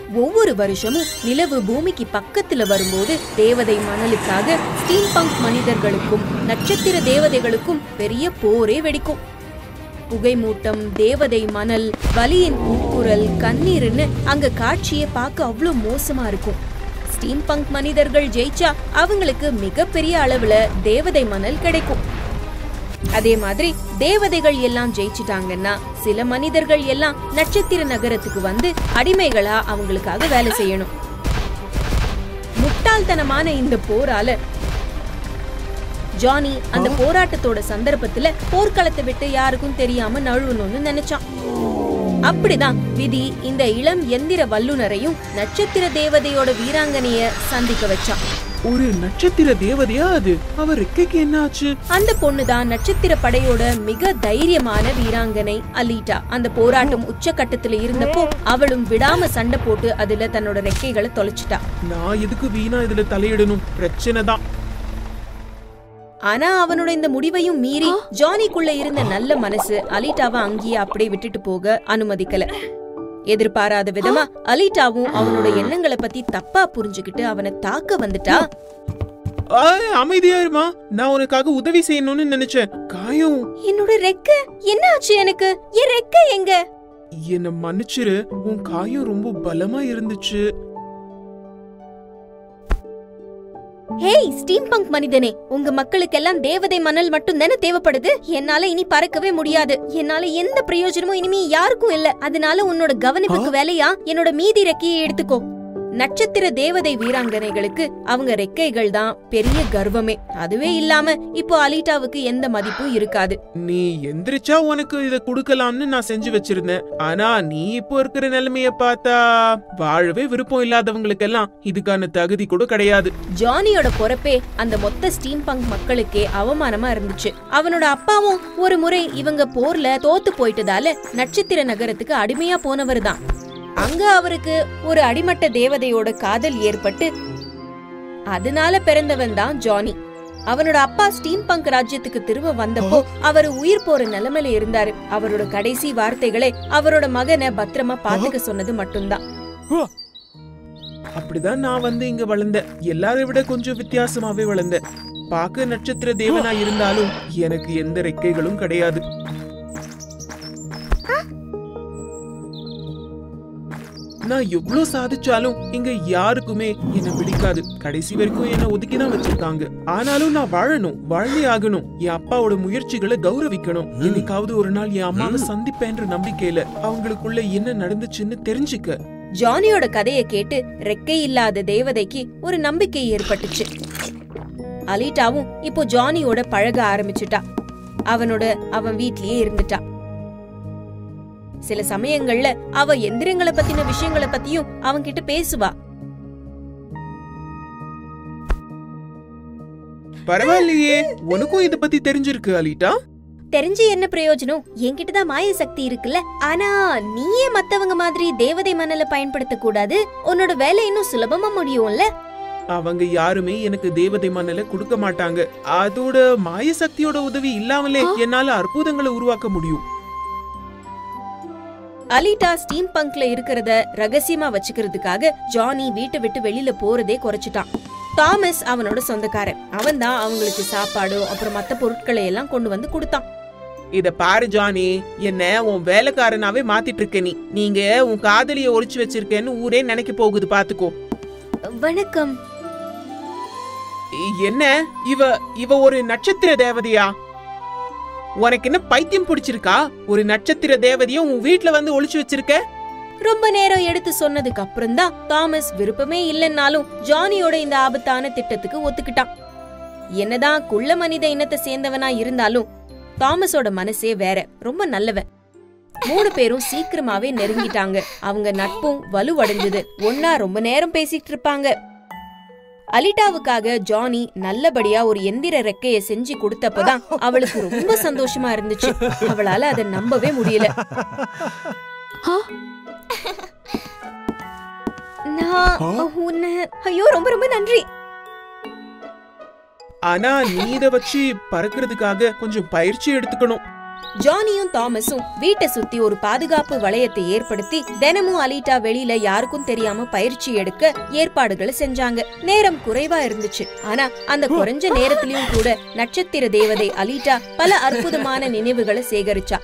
ஒவ்வொரு வருஷமும் நிலவு பூமிக்கு பக்கத்துல வரும்போது தேவதை மணலுக்காக ஸ்டீம் பங்க் மனிதர்களுக்கும் நட்சத்திர தேவதைகளுக்கும் பெரிய போரே வெடிக்கும். புகைமூட்டம், தேவதை மணல், வலியின் உட்குரல், கண்ணீர்னு அங்க காட்சியை பார்க்க அவ்வளோ மோசமா இருக்கும். ஸ்டீம் பங்க் மனிதர்கள் ஜெயிச்சா அவங்களுக்கு மிகப்பெரிய அளவுல தேவதை மணல் கிடைக்கும். அதே மாதிரி தேவதைகள் எல்லாம் ஜெயிச்சுட்டாங்கன்னா சில மனிதர்கள் எல்லாம் நட்சத்திர நகரத்துக்கு வந்து அடிமைகளா அவங்களுக்காக வேலை செய்யணும். முட்டாள்தனமான இந்த போரால ஜானி அந்த போராட்டத்தோட சந்தர்ப்பத்துல போர்க்களத்தை விட்டு யாருக்கும் தெரியாம நழுவணும்னு நினைச்சான். அப்படிதான் விதி இந்த இளம் எந்திர வல்லுநரையும் நட்சத்திர தேவதையோட வீராங்கனைய சந்திக்க வச்சான். ஒரு நட்சத்திர தேவதையா அது? அவருக்கு என்ன ஆச்சு? அந்த பொண்ணுதான் நட்சத்திர படையோட மிக தைரியமான வீராங்கனை அலீட்டா. அந்த போராட்டம் உச்சகட்டத்துல இருந்தப்போ அவளும் விடாம சண்டை போட்டு அதுல தன்னோட ரெக்கைகளை தொலைச்சிட்டா. நான் எதுக்கு வீணா இதுல தலையிடணும்? பிரச்சனை தான். ஆனா அவனோட இந்த முடிவையும் மீறி ஜானிக்குள்ள இருந்த நல்ல மனசு அலீட்டாவை அங்கேயே அப்படியே விட்டுட்டு போக அனுமதிக்கல. எதிர்பாராத விதமா அலீட்டாவும் அவனோட எண்ணங்களை பத்தி தப்பா புரிஞ்சுக்கிட்டு அவனை தாக்க வந்துட்டா. அமைதியா இருமா, நான் உனக்காக உதவி செய்யணும்னு நினைச்சேன். காயம். என்னோட ரெக்க என்ன ஆச்சு? எனக்கு என் ரெக்க எங்க? என்ன மன்னிச்சிரு, உன் காயம் ரொம்ப பலமா இருந்துச்சு. ஹேய் ஸ்டீம் பங்க் மனிதனே, உங்க மக்களுக்கெல்லாம் தேவதை மணல் மட்டும் தானே தேவைப்படுது. என்னால இனி பறக்கவே முடியாது. என்னால எந்த பிரயோஜனமும் இனிமே யாருக்கும் இல்ல. அதனால உன்னோட கவனிப்புக்கு வேலையா என்னோட மீதி ரெக்கையை எடுத்துக்கோ. நட்சத்திர தேவதை வீராங்கனைகளுக்கு அவங்க ரெக்கைகள் தான் பெரிய கர்வமே. அதுவே இல்லாம இப்போ அலீட்டாவுக்கு எந்த மதிப்பும் இருக்காது. நீ எந்திரிச்சா உனக்கு இத குடுக்கலாம்னு நான் செஞ்சு வச்சிருந்தேன். ஆனா நீ இப்போ இருக்கிற நிலைமைய பார்த்தா வாழவே விருப்பம் இல்லாதவங்களுக்கு எல்லாம் இதுக்கான தகுதி கூட கிடையாது. ஜானியோட பொறப்பே அந்த மொத்த ஸ்டீம் பங்க் மக்களுக்கே அவமானமா இருந்துச்சு. அவனோட அப்பாவும் ஒரு முறை இவங்க போர்ல தோத்து போயிட்டதால நட்சத்திர நகரத்துக்கு அடிமையா போனவர் தான். அங்க அவருக்கு ஒரு அடிமட்ட தேவதையோட காதல் ஏற்பட்டு அதனால பிறந்தவன் தான் ஜானி. அவனோட அப்பா ஸ்டீம் பங்க் ராஜ்யத்துக்கு திரும்ப வந்தப்போ அவர் உயிர் போற நிலைமையில இருந்தாரு. அவரோட கடைசி வார்த்தைகளை அவரோட மகனை பத்திரமா பாத்துக்க சொன்னது மட்டும்தான். அப்படிதான் நான் வந்து இங்க வளர்ந்தேன். எல்லாரை விட கொஞ்சம் வித்தியாசமாவே வளர்ந்தேன். பாக்க நட்சத்திர தேவனா இருந்தாலும் எனக்கு எந்த ரெக்கைகளும் கிடையாது. நான் எவ்வளவு சாதிச்சாலும் இங்க யாருக்குமே என்ன பிடிக்காது. கடைசி வரைக்கும் என்ன ஒதுக்கிதான் வச்சிருக்காங்க. ஆனாலும் நான் வாழணும், வாழ்ந்தே ஆகணும். என் அப்பாவோட முயற்சிகளை கௌரவிக்கணும். என்னைக்காவது ஒரு நாள் என் அம்மாவை சந்திப்பேன்ற நம்பிக்கையில அவங்களுக்குள்ள என்ன நடந்துச்சுன்னு தெரிஞ்சுக்க. ஜானியோட கதையை கேட்டு ரெக்கை இல்லாத தேவதைக்கு ஒரு நம்பிக்கை ஏற்பட்டுச்சு. அலீட்டாவும் இப்போ ஜானியோட பழக ஆரம்பிச்சுட்டா. அவன் வீட்லயே இருந்துட்டா. சில சமயங்கள்ல அவ எந்திரங்களை பத்தின விஷயங்களை பத்தியும் அவங்க கிட்ட பேசுவா. பரவாயில்லையே, உனக்கும் இத பத்தி தெரிஞ்சிருக்கு அலீட்டா. தெரிஞ்சு என்ன பிரயோஜனம்? என்கிட்டதான் மாய சக்தி இருக்குல்ல. ஆனா நீயே மத்தவங்க மாதிரி தேவதை மணலை பயன்படுத்த கூடாது. உன்னோட வேலை இன்னும் சுலபமா முடியும்ல. அவங்க யாருமே எனக்கு தேவதை மணலை கொடுக்க மாட்டாங்க. அதோட மாய சக்தியோட உதவி இல்லாமலே என்னால அற்புதங்களை உருவாக்க முடியும். அலீட்டா ஸ்டீம் பங்க்ல இருக்கிறத ரகசியமா வச்சுக்கிறதுக்காக ஜானி வீட்டை விட்டு வெளியில போறதே குறைச்சிட்டான். தாமஸ் அவனோட சொந்தக்காரன். அவன் தான் அவங்களுக்கு சாப்பாடு அப்புறம் மத்த பொருட்களை எல்லாம் கொண்டு வந்து கொடுத்தான். இத பாரு ஜானி, என்ன உன் வேலைக்காரனாவே மாத்திட்டு இருக்க. நீங்க உன் காதலிய ஒளிச்சு வச்சிருக்கேன்னு ஊரே நினைக்க போகுது, பாத்துக்கோ. வணக்கம். என்ன இவ ஒரு நட்சத்திர தேவதையா? உனக்கு என்ன பைத்தியம் பிடிச்சிருக்கா? ஒரு நட்சத்திர தேவதையும் உன் வீட்டுல வந்து ஒளிச்சு வச்சிருக்க? ரொம்ப நேரம் எடுத்து சொன்னதுக்கு அப்புறம் தான் தாமஸ் விருப்பமே இல்லைன்னாலும் ஜானியோட இந்த ஆபத்தான திட்டத்துக்கு ஒத்துக்கிட்டான். என்னதான் குள்ள மனித இனத்தை சேர்ந்தவனா இருந்தாலும் தாமஸோட மனசே வேற. ரொம்ப நல்லவன். 3 பேரும் சீக்கிரமாவே நெருங்கிட்டாங்க. அவங்க நட்பும் வலுவடைஞ்சது. ஒன்னா ரொம்ப நேரம் பேசிட்டு இருப்பாங்க. அலிட்டாவுக்காக ஜானி நல்லபடியா ஒரு எந்திர ரெக்கைய செஞ்சு கொடுத்தப்பதான் அவளுக்கு ரொம்ப சந்தோஷமா இருந்துச்சு. அவளால அதை நம்பவே முடியல. ஐயோ, ரொம்ப ரொம்ப நன்றி. ஆனா நீ இத வச்சு பறக்கிறதுக்காக கொஞ்சம் பயிற்சி எடுத்துக்கணும். ஜானியும் தாமஸும் வீட்டை சுத்தி ஒரு பாதுகாப்பு வளையத்தை ஏற்படுத்தி தினமும் அலிட்டா வெளியில யாருக்கும் தெரியாம பயிற்சி எடுக்க ஏற்பாடுகளை செஞ்சாங்க. நேரம் குறைவா இருந்துச்சு. ஆனா அந்த குறைஞ்ச நேரத்திலயும் கூட நட்சத்திர தேவதை அலிட்டா பல அற்புதமான நினைவுகளை சேகரிச்சா.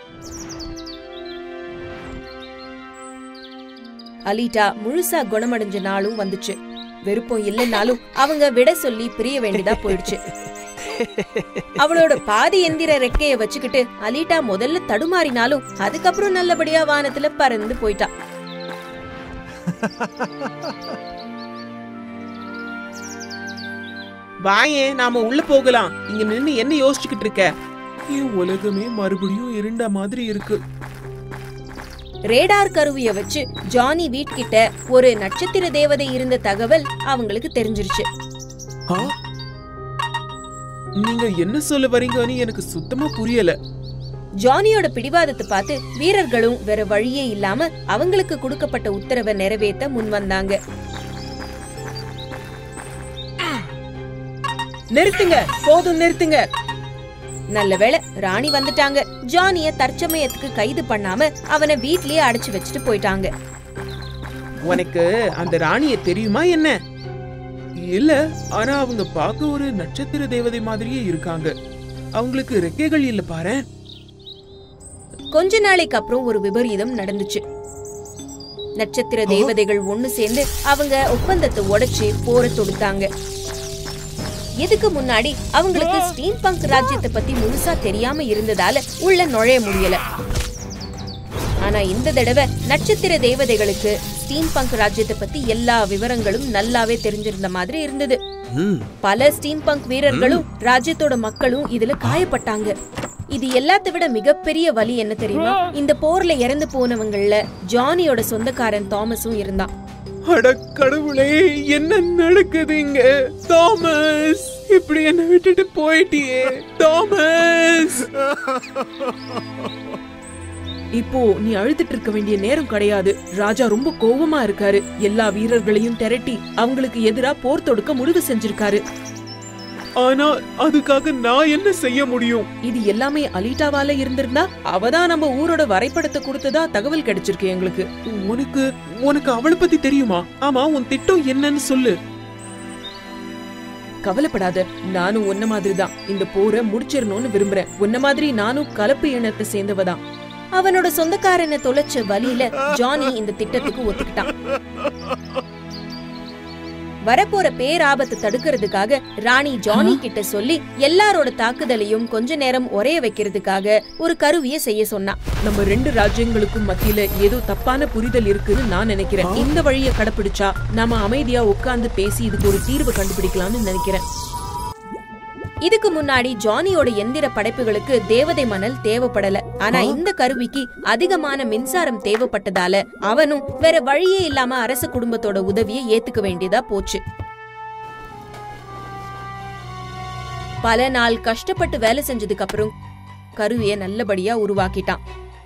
அலிட்டா முழுசா குணமடைஞ்ச நாளும் வந்துச்சு. வெறுப்பம் இல்லைன்னாலும் அவங்க விட சொல்லி பிரிய வேண்டியதா போயிடுச்சு. அவளோட பாதி எந்திர ரெக்கைய வச்சுக்கிட்டு அலிட்டா முதல்ல தடுமாறினாலும் அதுக்கப்புறம் நல்லபடியா வானத்துல பறந்து போயிட்டா. வாயே, நாம உள்ள போகலாம். இங்க நின்னு என்ன யோசிச்சுக்கிட்டு இருக்க? என் உலகமே மறுபடியும் இருண்ட மாதிரி இருக்கு. ரேடார் கருவிய வச்சு ஜானி வீட்கிட்ட ஒரு நட்சத்திர தேவதை இருந்த தகவல் அவங்களுக்கு தெரிஞ்சிருச்சு. நீங்க என்ன சொல்ல வரீங்கன்னு எனக்கு சுத்தமா புரியல. ஜானியோட பிடிவாதத்தை பார்த்து வீரர்களும் வேற வழியே இல்லாம அவங்களுக்கு கொடுக்கப்பட்ட உத்தரவை நிறைவேற்ற முன் வந்தாங்க. நிறுத்துங்க, போதும் நிறுத்துங்க. நல்ல வேளை ராணி வந்துட்டாங்க. ஜானிய தற்சமயத்துக்கு கைது பண்ணாம அவனை வீட்லயே அடைச்சு வச்சுட்டு போயிட்டாங்க. உனக்கு அந்த ராணிய தெரியுமா என்ன? இல்ல, ஆனா அவங்க பார்க்க ஒரு நட்சத்திர தேவதை மாதிரியே இருக்காங்க. அவங்களுக்கு ரெக்கைகள் இல்ல பாரு. கொஞ்ச நாளைக்கு அப்புறம் ஒரு விபரீதம் நடந்துச்சு. நட்சத்திர தேவதைகள் ஒண்ணு சேர்ந்து அவங்க ஒப்பந்தத்தை உடைச்சு போர தொடுத்தாங்க. இதுக்கு முன்னாடி அவங்களுக்கு ஸ்டீம் பங்க் ராஜ்யத்தை பத்தி முழுசா தெரியாம இருந்ததால உள்ள நுழைய முடியல. ஆனா இந்த தடவை நட்சத்திர தேவதைகளுக்கு ஸ்டீம் பங்க் ராஜ்யத்தை பத்தி எல்லா விவரங்களும் நல்லாவே தெரிஞ்சிருந்த மாதிரி இருந்தது. பல ஸ்டீம் பங்க் வீரர்களும் ராஜ்யத்தோட மக்களும் இதுல காயப்பட்டாங்க. இது எல்லாத்தை விட மிகப்பெரிய வலி என்ன தெரியுமா? இந்த போர்ல இறந்து போனவங்கள்ல ஜானியோட சொந்தக்காரன் தாமஸும் இருந்தான். அட கடவுளே, என்ன நடக்குதுங்க? தாமஸ், இப்படி என்ன விட்டுட்டு போயிட்டியே தாமஸ். இப்போ நீ அழுதுட்டு இருக்க வேண்டிய நேரம் கிடையாது. ராஜா ரொம்ப கோபமா இருக்காரு. எல்லா வீரர்களையும் திரட்டி அவங்களுக்கு எதிரா போர் தொடுக்க முடிவு செஞ்சிருக்காரு. ஆனா அதுக்காக நான் என்ன செய்ய முடியும்? இது எல்லாமே அலிட்டாவால இருந்திருந்தா அவதான் நம்ம ஊரோட வரைபடத்தை கொடுத்ததா தகவல் கிடைச்சிருக்கு எங்களுக்கு. உனக்கு அவளை பத்தி தெரியுமா? ஆமா, உன் திட்டம் என்னன்னு சொல்லு. கவலைப்படாத, நானும் உன்ன மாதிரிதான் இந்த போரை முடிச்சிடணும்னு விரும்புறேன். உன்ன மாதிரி நானும் கலப்பு இனத்தை சேர்ந்தவதான். அவனோட சொந்தக்காரனை தொலைச்ச வழியில ஜானி இந்த திட்டத்துக்கு ஒத்துக்கிட்டான். வரப்போற பேராபத்தை தடுக்கிறதுக்காக ராணி ஜானி கிட்ட சொல்லி எல்லாரோட தாக்குதலையும் கொஞ்ச நேரம் உரைய வைக்கிறதுக்காக ஒரு கருவியை செய்ய சொன்னா. நம்ம ரெண்டு ராஜ்யங்களுக்கும் மத்தியில ஏதோ தப்பான புரிதல் இருக்குன்னு நான் நினைக்கிறேன். இந்த வழியை கடைபிடிச்சா நாம அமைதியா உட்கார்ந்து பேசி இதுக்கு ஒரு தீர்வு கண்டுபிடிக்கலாம்னு நினைக்கிறேன். இதுக்கு முன்னாடி ஜானியோட எந்திர படைப்புகளுக்கு தேவதை மணல் தேவைப்படல. ஆனா இந்த கருவிக்கு அதிகமான மின்சாரம் தேவைப்பட்டதால அவனும் வேற வழியே இல்லாம அரச குடும்பத்தோட உதவியை ஏத்துக்க வேண்டியதா போச்சு. பல நாள் கஷ்டப்பட்டு வேலை செஞ்சதுக்கு அப்புறம் கருவியை நல்லபடியா உருவாக்கிட்டான்.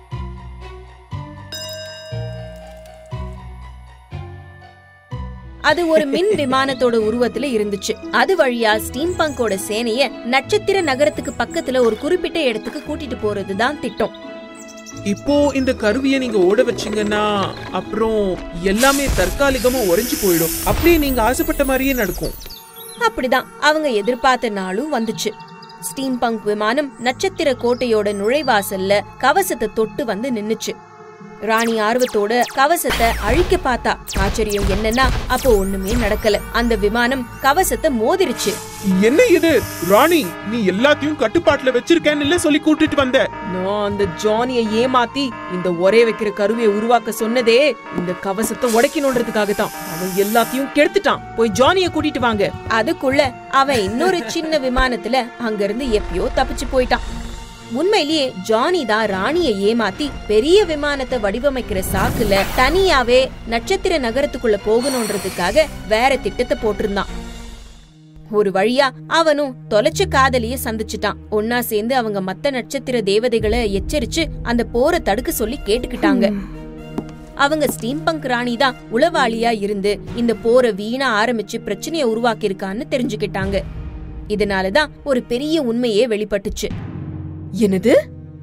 அது ஒரு மின் விமானத்தோட உருவத்துல இருந்துச்சு. அது வழியா ஸ்டீம் பங்கோட சேனைய நட்சத்திர நகரத்துக்கு பக்கத்துல ஒரு குறிப்பிட்ட இடத்துக்கு கூட்டிட்டு போறதுதான் திட்டம். இப்போ இந்த கருவியை நீங்க ஓட வச்சீங்கன்னா அப்புறம் எல்லாமே தற்காலிகமா உறைஞ்சு போயிடும். அப்படியே நீங்க ஆசைப்பட்ட மாதிரியே நடக்கும். அப்படிதான் அவங்க எதிர்பார்த்த நாளும் வந்துச்சு. ஸ்டீம் பங்க் விமானம் நட்சத்திர கோட்டையோட நுழைவாசல்ல கவசத்தை தொட்டு வந்து நின்னுச்சு. ராணி ஆர்வத்தோட கவசத்தை அழிக்க பார்த்தா. ஆச்சரியம் என்னன்னா அப்போ ஒண்ணுமே நடக்கல. அந்த விமானம் கவசத்தை மோதிருச்சு. என்ன இது ராணி, நீ எல்லாத்தையும் கட்டுப்பாட்டுல வச்சிருக்கேன்னு சொல்லி கூட்டிட்டு வந்த. நான் அந்த ஜானியை ஏமாத்தி இந்த ஒரே வைக்கிற கருவியை உருவாக்க சொன்னதே இந்த கவசத்தை உடைக்கணும்ன்றதுக்காகத்தான். அவன் எல்லாத்தையும் கெடுத்துட்டான். போய் ஜானியை கூட்டிட்டு வாங்க. அதுக்குள்ள அவன் இன்னொரு சின்ன விமானத்துல அங்கிருந்து எப்பயோ தப்பிச்சு போயிட்டான். உண்மையிலேயே ஜானி தான் ராணியை ஏமாத்தி பெரிய விமானத்தை வடிவமைக்கிற சாக்குல தனியாவே நட்சத்திர நகரத்துக்குள்ள போகணும்ன்றதுக்காக வேற திட்டத்தை போட்டிருந்தான். ஒரு வழியா அவனும் தொலைச்ச காதலிய சந்திச்சுட்டான். ஒன்னா சேர்ந்து அவங்க மத்த நட்சத்திர தேவதைகளை எச்சரிச்சு அந்த போரை தடுக்க சொல்லி கேட்டுக்கிட்டாங்க. அவங்க ஸ்டீம் பங்க் ராணி தான் உளவாளியா இருந்து இந்த போரை வீணா ஆரம்பிச்சு பிரச்சனையை உருவாக்கி இருக்கான்னு தெரிஞ்சுக்கிட்டாங்க. இதனாலதான் ஒரு பெரிய உண்மையே வெளிப்பட்டுச்சு. என்னது?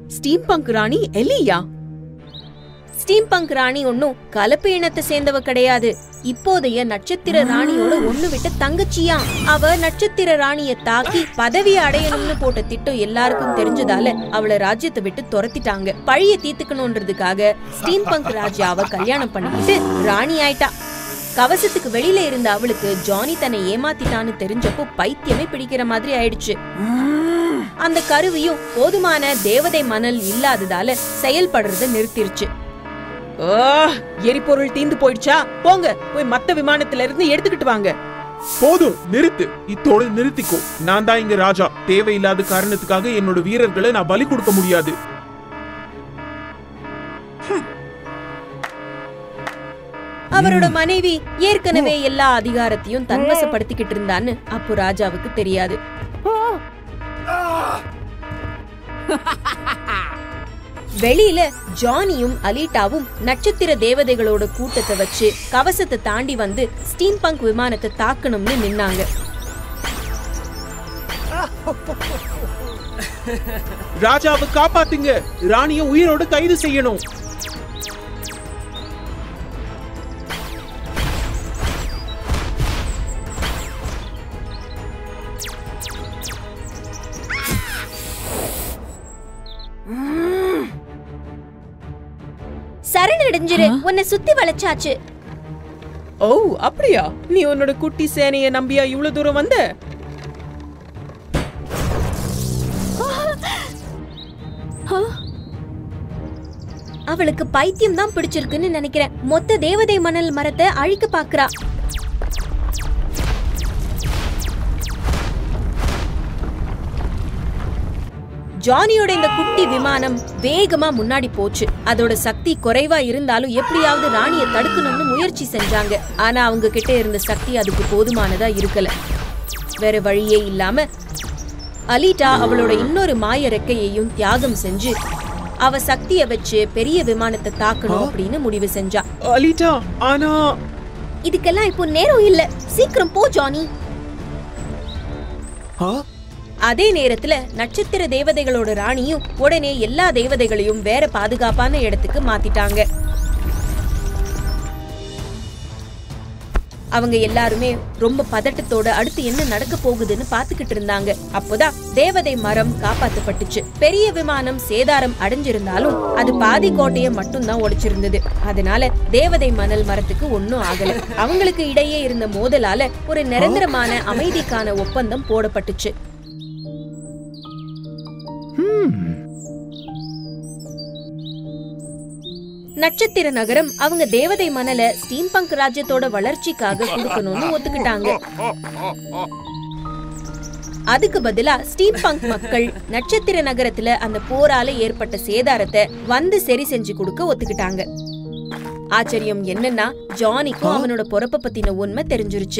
ஸ்டீம் பங்க் ராணி எலியா? ஸ்டீம் பங்க் ராணி ஒன்னும் கலப்பு இனத்தை சேர்ந்தவ கிடையாது. இப்போதைய நட்சத்திர ராணியோட ஒண்ணு விட்ட தங்கச்சியா. அவ நட்சத்திர ராணிய தாக்கி பதவியை அடையணும்னு போட்ட திட்டம் எல்லாருக்கும் தெரிஞ்சதால அவளை ராஜ்யத்தை விட்டு துரத்திட்டாங்க. பழிய தீர்த்துக்கணும்ன்றதுக்காக ஸ்டீம் பங்க் ராஜாவை கல்யாணம் பண்ணிக்கிட்டு ராணி ஆயிட்டா. கவசத்துக்கு வெளியில இருந்த அவளுக்கு ஜானி தன்னை ஏமாத்திட்டான்னு தெரிஞ்சப்போ பைத்தியமே பிடிக்கிற மாதிரி ஆயிடுச்சு. அந்த கருவியும் போதுமான தேவதை மணல் இல்லாததால செயல்படுறத நிறுத்திருச்சு. எரிபொருள் தீந்து போயிடுச்சா? போங்க, போய் மத்த விமானத்துல இருந்து எடுத்துக்கிட்டு வாங்க. போதும், நிறுத்து. இத்தோட நிறுத்திக்கோ. நான் தான் இங்க ராஜா. தேவையில்லாத காரணத்துக்காக என்னோட வீரர்களை நான் பலி கொடுக்க முடியாது. அவரோட மனைவி ஏற்கனவே எல்லா அதிகாரத்தையும் தன்வசப்படுத்திக்கிட்டு இருந்தான்னு அப்போ ராஜாவுக்கு தெரியாது. வெளியில ஜானியும் அலீட்டாவும் நட்சத்திர தேவதைகளோட கூட்டத்தை வச்சு கவசத்தை தாண்டி வந்து ஸ்டீம் பங்க் விமானத்தை தாக்கணும்னு நின்னாங்க. ராஜாவை காப்பாத்துங்க. ராணிய உயிரோட கைது செய்யணும். சரணடைஞ்சிரு, உன்னை சுத்தி வளைச்சாச்சு. ஓ அப்படியா? நீ உன்னோட குட்டி சேனைய நம்பியா இவ்வளவு தூரம் வந்த? அவளுக்கு பைத்தியம் தான் பிடிச்சிருக்குன்னு நினைக்கிறேன். மொத்த தேவதை மணல் மரத்தை அழிக்க பாக்குறா. ஜானியோட இந்த குட்டி விமானம் வேகமா முன்னாடி போச்சு. அதோட சக்தி குறைவா இருந்தாலும் எப்படியாவது ராணியை தடுக்கணும்னு முயற்சி செஞ்சாங்க. ஆனா அவங்க கிட்ட இருந்த சக்தி அதுக்கு போதுமானதா இருக்கல. வேற வழியே இல்லாம அலீட்டா அவளோட இன்னொரு மாய ரெக்கையையும் தியாகம் செஞ்சு அவ சக்திய வச்சு பெரிய விமானத்தை தாக்கணும் அப்படின்னு முடிவு செஞ்சா. அலீட்டா, ஆனா இதுக்கெல்லாம் இப்போ நேரம் இல்ல. சீக்கிரம் போ ஜானி. அதே நேரத்துல நட்சத்திர தேவதைகளோட ராணியும் உடனே எல்லா தேவதைகளையும் வேற பாதுகாப்பான இடத்துக்கு மாத்திட்டாங்க. அவங்க எல்லாருமே ரொம்ப பதட்டத்தோட அடுத்து என்ன நடக்க போகுதுன்னு பாத்துக்கிட்டு இருந்தாங்க. அப்போதான் தேவதை மரம் காப்பாத்தப்பட்டுச்சு. பெரிய விமானம் சேதாரம் அடைஞ்சிருந்தாலும் அது பாதி கோட்டைய மட்டும் தான் உடைச்சிருந்தது. அதனால தேவதை மணல் மரத்துக்கு ஒன்னும் ஆகல. அவங்களுக்கு இடையே இருந்த மோதலால ஒரு நிரந்தரமான அமைதிக்கான ஒப்பந்தம் போடப்பட்டுச்சு. நட்சத்திர நகரம் அவங்க தேவதை மணலை ஸ்டீம் பங்க் ராஜ்யத்தோட வளர்ச்சிக்காக கொடுக்கணும்னு ஒத்துக்கிட்டாங்க. அதுக்கு பதிலா ஸ்டீம் பங்க் மக்கள் நட்சத்திர நகரத்துல அந்த போரால ஏற்பட்ட சேதாரத்தை வந்து சரி செஞ்சு கொடுக்க ஒத்துக்கிட்டாங்க. ஆச்சரியம் என்னன்னா ஜானிக்கும் அவனோட பொறுப்பை பத்தின உண்மை தெரிஞ்சிருச்சு.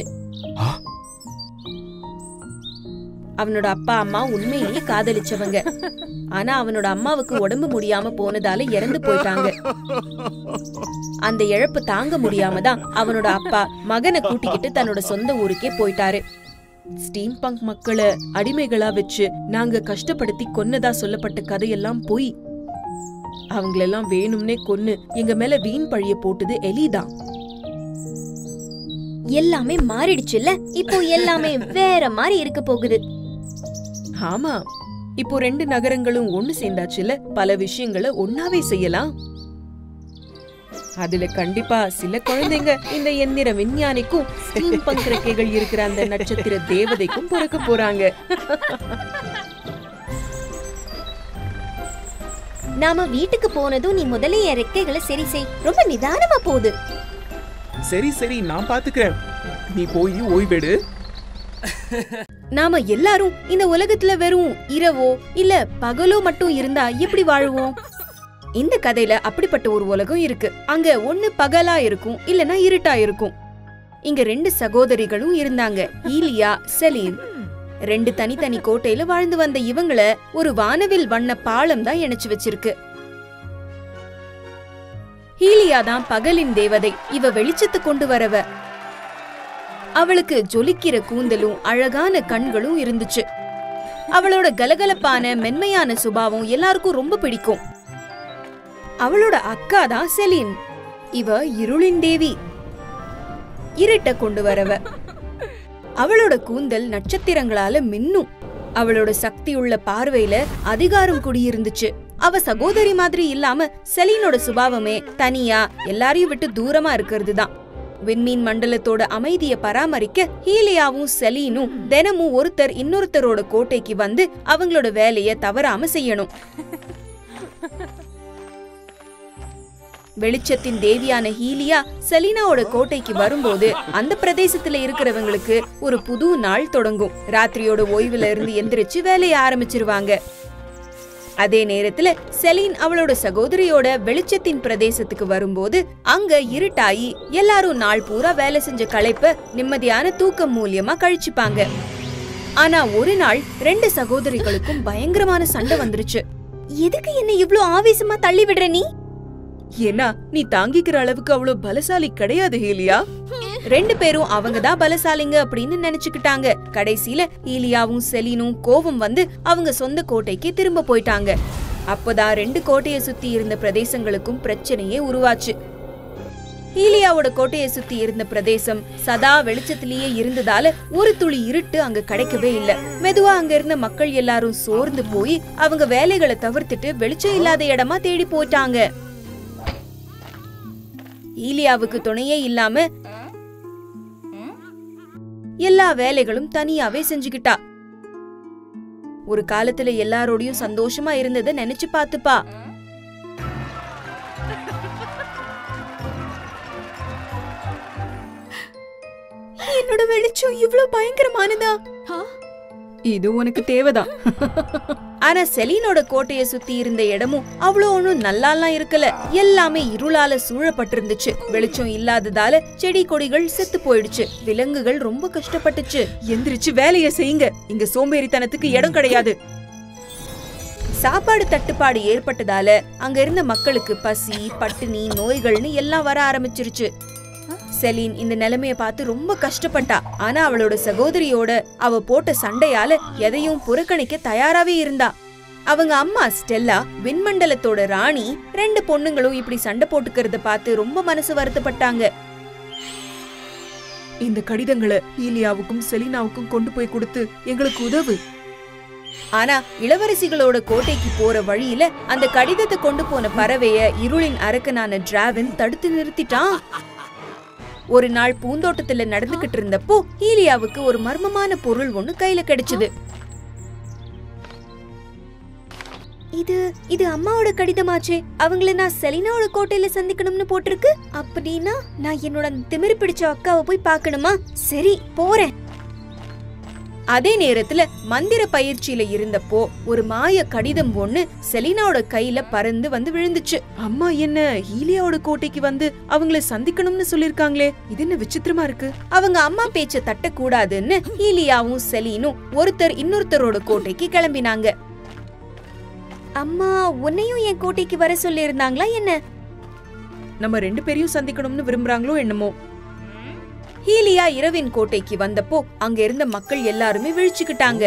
அவனோட அப்பா அம்மா உண்மையிலேயே காதலிச்சவங்க. ஆனா அவனோட அம்மாவுக்கு உடம்பு முடியாம போனதால இறந்து போயிட்டாங்க. அந்த இழப்பு தாங்க முடியாம தான் அவனோட அப்பா மகனை கூட்டிக்கிட்டு தன்னோட சொந்த ஊருக்கே போயிட்டாரு. ஸ்டீம் பங்க் மக்களை அடிமைகளா வச்சு நாங்க கஷ்டப்படுத்தி கொன்னதா சொல்லப்பட்ட கதையெல்லாம் போய் அவங்களெல்லாம் வேணும்னே கொன்னு எங்க மேல வீண் பழிய போட்டது எலிதான். எல்லாமே மாறிடுச்சுல்ல. இப்போ எல்லாமே வேற மாதிரி இருக்க போகுது. ஆமா, இப்போ 2 நகரங்களும் ஒண்ணு சேர்ந்தாச்சுல. பல விஷயங்களை ஒன்னாவே செய்யலாம். அதுல கண்டிப்பா சில குழந்தைங்க இந்த எந்திர விஞ்ஞானிக்கும் ஸ்டீம் பங்க் ரெக்கைகள் இருக்கிற அந்த நட்சத்திர தேவதைக்கும் பிறக்க போறாங்க. நாம வீட்டுக்கு போனதும் நீ முதல்ல என் ரெக்கைகளை சரி செய். ரொம்ப நிதானமா போகுது. சரி சரி, நான் பாத்துக்கிறேன். நீ போய் ஓய்வெடு. நாம எல்லாரும் இந்த உலகத்துல வெறும் இரவோ இல்ல பகலோ மட்டும் இருந்தா எப்படி வாழுவோம்? இந்த கதையில அப்படிப்பட்ட ஒரு உலகம் இருக்கு. அங்க ஒண்ணு பகலா இருக்கும், இல்லனா இருட்டா இருக்கும். இங்க 2 சகோதரிகளும் இருந்தாங்க, ஈலியா, செலீன். 2 தனித்தனி கோட்டையில வாழ்ந்து வந்த இவங்கள ஒரு வானவில் வண்ண பாலம் தான் இணைச்சு வச்சிருக்கு. ஈலியா தான் பகலின் தேவதை. இவ வெளிச்சத்தை கொண்டு வரவ. அவளுக்கு ஜொலிக்கிற கூந்தலும் அழகான கண்களும் இருந்துச்சு. அவளோட கலகலப்பான மென்மையான சுபாவம் எல்லாருக்கும் ரொம்ப பிடிக்கும். அவளோட அக்கா தான் செலின். இவ இருளின் தேவி, இருட்ட கொண்டு வரவ. அவளோட கூந்தல் நட்சத்திரங்களால மின்னும். அவளோட சக்தி உள்ள பார்வையில அதிகாரம் குடியிருந்துச்சு. அவ சகோதரி மாதிரி இல்லாம செலினோட சுபாவமே தனியா எல்லாரையும் விட்டு தூரமா இருக்கிறது தான். விண்மீன் மண்டலத்தோட அமைதிய பராமரிக்க ஹீலியாவும் செலீனும் தினமும் ஒருத்தர் இன்னொருத்தரோட கோட்டைக்கு வந்து அவங்களோட வேலைய தவறாம செய்யணும். வெளிச்சத்தின் தேவியான ஹீலியா செலீனாவோட கோட்டைக்கு வரும்போது அந்த பிரதேசத்துல இருக்கிறவங்களுக்கு ஒரு புது நாள் தொடங்கும். ராத்திரியோட ஓய்வுல இருந்து எந்திரிச்சு வேலைய ஆரம்பிச்சிருவாங்க. அதே நேரத்துல செலீன் அவளோட சகோதரியோட வெளிச்சத்தின் பிரதேசத்துக்கு வரும்போது அங்க இருட்டாயி எல்லாரும் நாள் பூரா வேலை செஞ்ச களைப்ப நிம்மதியான தூக்கம் மூலியமா கழிச்சுப்பாங்க. ஆனா ஒரு நாள் 2 சகோதரிகளுக்கும் பயங்கரமான சண்டை வந்துருச்சு. எதுக்கு என்ன இவ்ளோ ஆவேசமா தள்ளி விடுற நீ? ஏன்னா நீ தாங்கிக்கிற அளவுக்கு அவ்வளவு பலசாலி கிடையாது ஹீலியா. 2 பேரும் அவங்கதான் பலசாலிங்க அப்படின்னு நினைச்சுக்கிட்டாங்க. கடைசியில ஹீலியாவும் செலீனும் கோபம் வந்து அவங்க சொந்த கோட்டைக்கு திரும்ப போயிட்டாங்க. அப்பதான் 2 கோட்டையை சுத்தி இருந்த பிரதேசங்களுக்கும் பிரச்சனையே உருவாச்சு. ஹீலியாவோட கோட்டையை சுத்தி இருந்த பிரதேசம் சதா வெளிச்சத்திலேயே இருந்ததால ஒரு துளி இருட்டு அங்க கிடைக்கவே இல்ல. மெதுவா அங்க இருந்த மக்கள் எல்லாரும் சோர்ந்து போய் அவங்க வேலைகளை தவிர்த்துட்டு வெளிச்சம் இல்லாத இடமா தேடி போயிட்டாங்க. ஹீலியாவுக்கு துணையே இல்லாம எல்லா வேலைகளும் தனியாவே செஞ்சுக்கிட்டா. ஒரு காலத்துல எல்லாரோடையும் சந்தோஷமா இருந்ததை நினைச்சு பாத்துப்பா. என்னோட வெளிச்சம் இவ்ளோ பயங்கரமானதா? இது உனக்கு தேவைதான். ஆனா செலீனோட கோட்டைய சுத்தி இருந்த இடமும் அவ்வளோ ஒன்னும் நல்லாலாம் இருக்கல. எல்லாமே இருளால சூழப்பட்டிருந்துச்சு. வெளிச்சம் இல்லாததால செடி கொடிகள் செத்து போயிடுச்சு. விலங்குகள் ரொம்ப கஷ்டப்பட்டுச்சு. எந்திரிச்சு வேலைய செய்யுங்க, இங்க சோம்பேறித்தனத்துக்கு இடம் கிடையாது. சாப்பாடு தட்டுப்பாடு ஏற்பட்டதால அங்க இருந்த மக்களுக்கு பசி, பட்டினி, நோய்கள்னு எல்லாம் வர ஆரம்பிச்சிருச்சு. செலீன் இந்த நிலைமைய பார்த்து ரொம்ப கஷ்டப்பட்டா. ஆனா அவளோட சகோதரியோட அவ போட்ட சண்டையால எதையும் புறக்கணிக்க தயாராவே இருந்தா. அவங்க அம்மா ஸ்டெல்லா விண்மண்டலத்தோட ராணி 2 பொண்ணுங்களும் இப்படி சண்டை போட்டுக்கிறத பார்த்து ரொம்ப மனசு வருத்தப்பட்டாங்க. இந்த கடிதங்களை ஹீலியாவுக்கும் செலீனாவுக்கும் கொண்டு போய் கொடுத்து எங்களுக்கு உதவு. ஆனா இளவரசிகளோட கோட்டைக்கு போற வழியில அந்த கடிதத்தை கொண்டு போன பறவைய இருளின் அரக்கனான டிராவின் தடுத்து நிறுத்திட்டான். ஒரு நாள் பூந்தோட்டத்துல நடந்துகிட்டு இருந்தப்போ ஹீலியாவுக்கு ஒரு மர்மமான பொருள் ஒண்ணு கையில கிடைச்சது. இது அம்மாவோட கடிதமாச்சே. அவங்கள நான் செலீனாவோட கோட்டையில சந்திக்கணும்னு போட்டிருக்கு. அப்படின்னா நான் என்னோட திமிரு பிடிச்ச அக்காவை போய் பார்க்கணுமா? சரி, போறேன். அதே நேரத்துல மந்திர பயிற்சியில இருந்தப்போ ஒரு மாய கடிதம் ஒண்ணு செலீனாவோட கையில பறந்து வந்து விழுந்துச்சு. அம்மா என்ன ஹீலியாவோட கோட்டைக்கு வந்து அவங்கள சந்திக்கணும்னு சொல்லிருக்காங்களே, இது என்ன விசித்திரமா இருக்கு. அவங்க அம்மா பேச்ச தட்ட கூடாதுன்னு ஹீலியாவும் செலீனும் ஒருத்தர் இன்னொருத்தரோட கோட்டைக்கு கிளம்பினாங்க. அம்மா உன்னையும் என் கோட்டைக்கு வர சொல்லி இருந்தாங்களா என்ன? நம்ம 2 பேரையும் சந்திக்கணும்னு விரும்புறாங்களோ என்னமோ. ஹீலியா இரவின் கோட்டைக்கு வந்தப்போ அங்க இருந்த மக்கள் எல்லாருமே விழிச்சுக்கிட்டாங்க.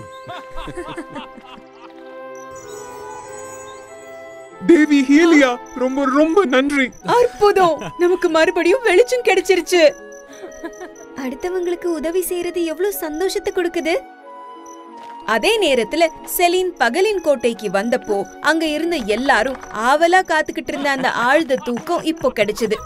தேவி ஹீலியா, ரொம்ப ரொம்ப நன்றி. அற்புதம், நமக்கு மறுபடியும் வெளிச்சம் கிடைச்சிருச்சு. அடுத்தவங்களுக்கு உதவி செய்யறது எவ்வளவு சந்தோஷத்தை கொடுக்குது. அதே நேரத்துல செலீன் பகலின் கோட்டைக்கு வந்தப்போ அங்க இருந்த எல்லாரும் ஆவலா காத்துக்கிட்டு இருந்த அந்த ஆழ்ந்த தூக்கம் இப்போ கிடைச்சது.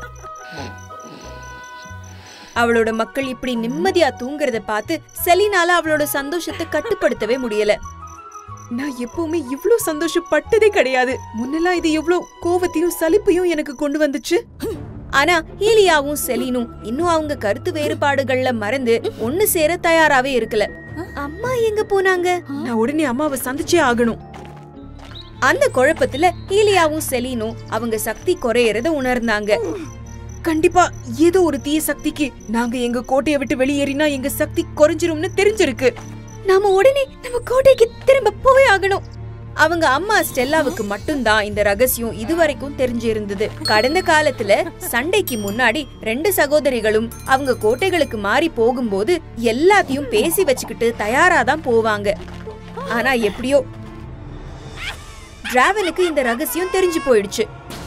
அவளோட மக்கள் இப்படி நிம்மதியா தூங்குறத பார்த்து செலீனால அவளோட சந்தோஷத்தை கட்டுப்படுத்தவே முடியல. நான் எப்பவுமே இவ்ளோ சந்தோஷப்பட்டதே கிடையாது. முன்னெல்லாம் இது எவ்வளவு கோவத்தையும் சலிப்பையும் எனக்கு கொண்டு வந்துச்சு. ஆனா ஹீலியாவும் செலீனும் இன்னும் அவங்க கருத்து வேறுபாடுகள்ல மறந்து ஒண்ணு சேர தயாராவே இருக்கல. அம்மா எங்க போனாங்க? நான் உடனே அம்மாவை சந்திச்சே ஆகணும். அந்த குழப்பத்துல ஹீலியாவும் செலீனும் அவங்க சக்தி குறையறத உணர்ந்தாங்க. கண்டிப்பா ஏதோ ஒரு தீய சக்திக்கு நாங்க எங்க கோட்டையை விட்டு வெளியேறினா எங்க சக்தி குறைஞ்சிரும்னு தெரிஞ்சிருக்கு. நாம உடனே நம்ம கோட்டைக்கு திரும்ப போய் ஆகணும். அவங்க அம்மா ஸ்டெல்லாவுக்கு மட்டும்தான் இந்த ரகசியம் இதுவரைக்கும் தெரிஞ்சிருந்தது. கடந்த காலத்துல சண்டைக்கு முன்னாடி 2 சகோதரிகளும் அவங்க கோட்டைகளுக்கு மாறி போகும்போது எல்லாத்தையும் பேசி வச்சுக்கிட்டு தயாராதான் போவாங்க. ஆனா எப்படியோ டிராவனுக்கு இந்த ரகசியம் தெரிஞ்சு போயிடுச்சு.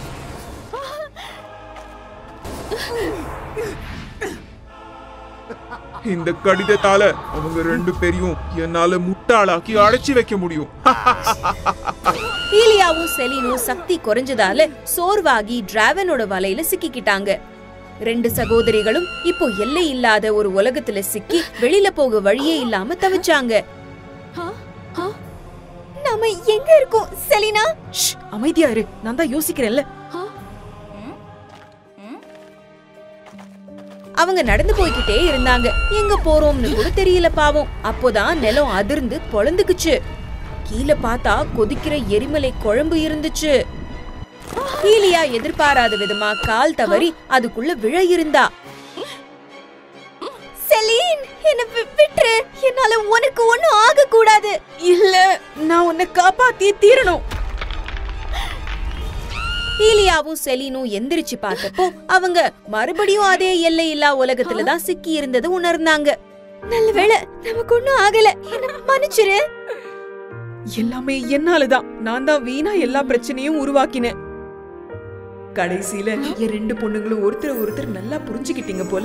இந்த கடிதத்தால அவங்க 2 பேரையும் என்னால முட்டாளாக்கி அடைச்சி வைக்க முடியும். ஹீலியாவும் செலினும் சக்தி குறைஞ்சதால சோர்வாகி டிராவனோட வலையில சிக்கிக்கிட்டாங்க. 2 சகோதரிகளும் இப்போ எல்லை இல்லாத ஒரு உலகத்துல சிக்கி வெளியில போக வழியே இல்லாம தவிச்சாங்க. நாம எங்க இருக்கோம் செலினா? அமைதியா இரு, நான் தான் யோசிக்கிறேன்ல. அவங்க நடந்து போய்கிட்டே இருந்தாங்க. எங்க போறோம்னு கூட தெரியல பாவம். அப்போதான் நிலம் அதிர்ந்து பொளந்துக்குச்சு. கீழே பார்த்தா கொதிக்கிற எரிமலை குழம்பு இருந்துச்சு. ஹீலியா எதிர்பாராத விதமா கால் தவறி அதுக்குள்ள விழ இருந்தா. செலின், என்ன விட்டுரு. என்னால உனக்கு ஒண்ணும் ஆக கூடாது. இல்ல, நான் உன்னை காப்பாத்தியே தீரணும். ஹீலியாவும் செலினும் எந்திரிச்சு பார்த்தப்போ அவங்க மறுபடியும் அதே எல்லை இல்லா உலகத்துலதான் சிக்கி இருந்தது உணர்ந்தாங்க. நல்லவேளை நமக்கு ஒண்ணும் ஆகல, என்ன மன்னிச்சிரு. எல்லாமே என்னாலதான். நான் தான் வீணா எல்லா பிரச்சனையும் உருவாக்கினேன். கடைசியில என் 2 பொண்ணுங்களும் ஒருத்தர் நல்லா புரிஞ்சுக்கிட்டீங்க போல.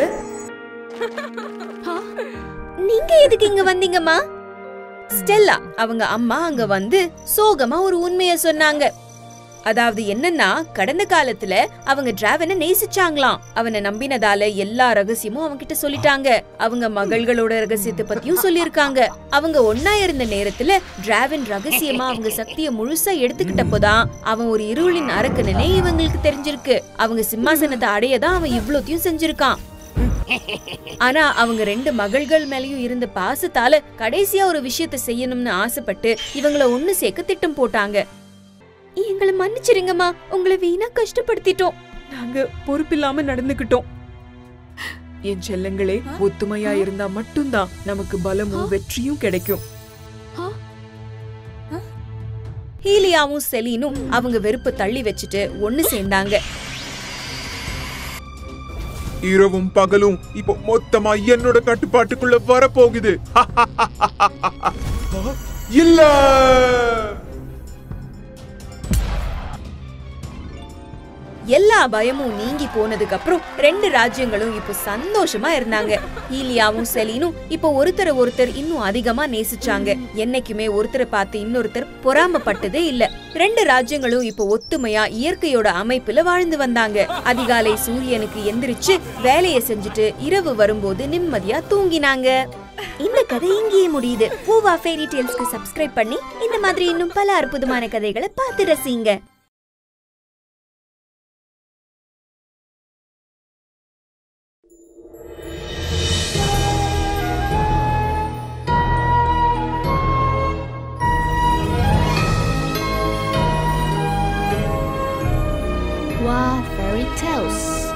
நீங்க எதுக்கு இங்க வந்தீங்கம்மா? ஸ்டெல்லா அவங்க அம்மா அங்க வந்து சோகமா ஒரு உண்மைய சொன்னாங்க. அதாவது என்னன்னா, கடந்த காலத்துல அவங்க டிராவனை நேசிச்சாங்களாம். அவனை நம்பினதால எல்லா ரகசியமும் அவங்க கிட்ட சொல்லிட்டாங்க. அவங்க மகள்களோட ரகசியத்தை பத்தியும் சொல்லிருக்காங்க. அவங்க ஒன்னா இருந்த நேரத்துல டிராவன் ரகசியமா அவங்க சக்தியை முழுசா எடுத்துக்கிட்டப்போதான் அவன் ஒரு இருளின் அரக்கனே இவங்களுக்கு தெரிஞ்சிருக்கு. அவங்க சிம்மாசனத்தை அடையதான் அவன் இவ்வளோத்தையும் செஞ்சிருக்கான். ஆனா அவங்க 2 மகள்கள் மேலயும் இருந்த பாசத்தால கடைசியா ஒரு விஷயத்தை செய்யணும்னு ஆசைப்பட்டு இவங்கள ஒண்ணு சேர்க்க திட்டம் போட்டாங்க. எங்களை மன்னிச்சிருங்கம்மா, உங்களை வீணா கஷ்டப்படுத்திட்டோம். நாங்க பொறுப்பில்லாம நடந்துகிட்டோம். என் செல்லங்களே, ஒத்துமையா இருந்தா மட்டும்தான் நமக்கு பலமும் வெற்றியும் கிடைக்கும். ஹீலியாவும் செலினும் அவங்க வெறுப்பை தள்ளி வச்சுட்டு ஒண்ணு சேர்ந்தாங்க. இரவும் பகலும் இப்போ மொத்தமா என்னோட கட்டுப்பாட்டுக்குள்ள வரப்போகுது. இல்ல, எல்லா பயமும் நீங்கி போனதுக்கு அப்புறம் 2 ராஜ்யங்களும் இப்போ சந்தோஷமா இருந்தாங்க. ஹீலியாவும் செலினும் இப்போ ஒருத்தர் இன்னும் அதிகமா நேசிச்சாங்க. என்னைக்குமே ஒருத்தரை பார்த்து இன்னொருத்தர் பொறாமப்பட்டதே இல்ல. 2 ராஜ்யங்களும் இப்போ ஒத்துமையா இயற்கையோட அமைப்புல வாழ்ந்து வந்தாங்க. அதிகாலை சூரியனுக்கு எந்திரிச்சு வேலையை செஞ்சுட்டு இரவு வரும்போது நிம்மதியா தூங்கினாங்க. இந்த கதை இங்கேயே முடியுது. பூவா ஃபேரி டேல்ஸ்க்கு சப்ஸ்கிரைப் பண்ணி இந்த மாதிரி இன்னும் பல அற்புதமான கதைகளை பார்த்து ரசிங்க. Wow, fairy tales.